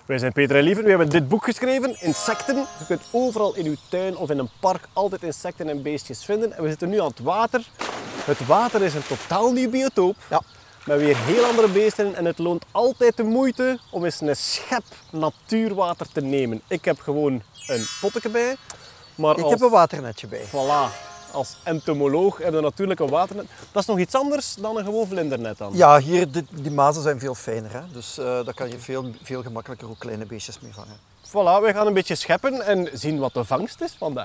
Wij zijn Peter en Lieven, we hebben dit boek geschreven, Insecten. Je kunt overal in uw tuin of in een park altijd insecten en beestjes vinden. En we zitten nu aan het water. Het water is een totaal nieuw biotoop. Ja. Met weer heel andere beesten in. En het loont altijd de moeite om eens een schep natuurwater te nemen. Ik heb gewoon een potje bij. Maar Ik heb een waternetje bij. Voilà. Als entomoloog heb je natuurlijk een waternet. Dat is nog iets anders dan een gewoon vlindernet dan. Ja, hier, die mazen zijn veel fijner. Hè? Dus daar kan je veel gemakkelijker ook kleine beestjes mee vangen. Voilà, we gaan een beetje scheppen en zien wat de vangst is vandaag.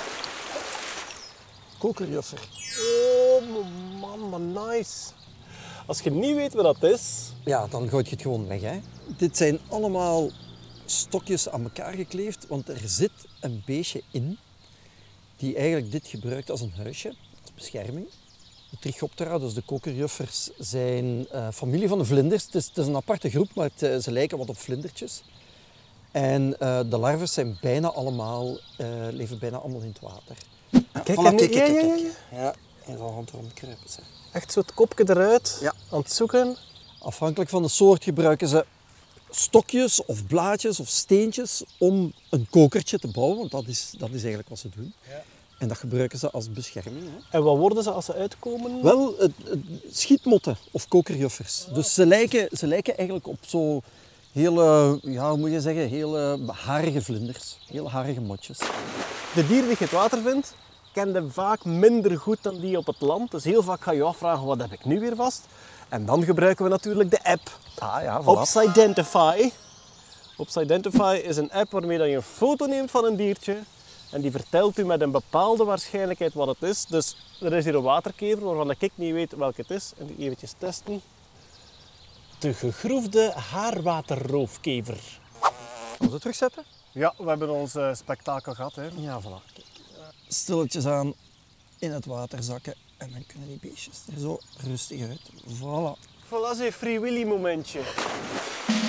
Kokerjuffer. Oh man, wat nice. Als je niet weet wat dat is... Ja, dan gooi je het gewoon weg. Hè? Dit zijn allemaal stokjes aan elkaar gekleefd, want er zit een beestje in die eigenlijk dit gebruikt als een huisje, als bescherming. De Trichoptera, dus de kokerjuffers, zijn familie van de vlinders. Het is een aparte groep, maar ze lijken wat op vlindertjes. En de larven zijn leven bijna allemaal in het water. Kijk, Voilà, kijk. Ja, en zal rondom kruipen. Ze. Echt zo het kopje eruit, Ja. aan het zoeken. Afhankelijk van de soort gebruiken ze stokjes of blaadjes of steentjes om een kokertje te bouwen, want dat is eigenlijk wat ze doen. Ja. En dat gebruiken ze als bescherming. Hè. En wat worden ze als ze uitkomen? Wel, schietmotten of kokerjuffers. Dus ze lijken eigenlijk op zo hele, ja, hoe moet je zeggen, hele harige vlinders. Hele harige motjes. De dieren die je het water vindt, ken je vaak minder goed dan die op het land. Dus heel vaak ga je je afvragen, wat heb ik nu weer vast? En dan gebruiken we natuurlijk de app. Ah ja, voilà. Opsidentify. Opsidentify is een app waarmee je een foto neemt van een diertje. En die vertelt u met een bepaalde waarschijnlijkheid wat het is. Dus er is hier een waterkever waarvan ik niet weet welke het is. En die eventjes testen. De gegroefde haarwaterroofkever. Gaan we het terugzetten? Ja, we hebben ons spektakel gehad. Hè. Ja, voilà. Kijk. Stilletjes aan in het water zakken en dan kunnen die beestjes er zo rustig uit. Voilà. Voilà, een Free Willy momentje.